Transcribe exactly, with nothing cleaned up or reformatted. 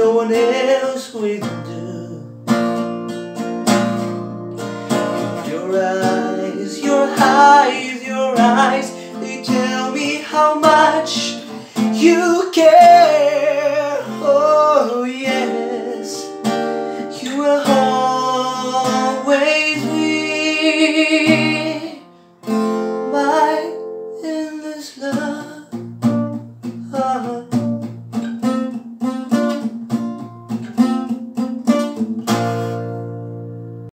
no one else will do. Your eyes, your eyes, your eyes, they tell me how much you care.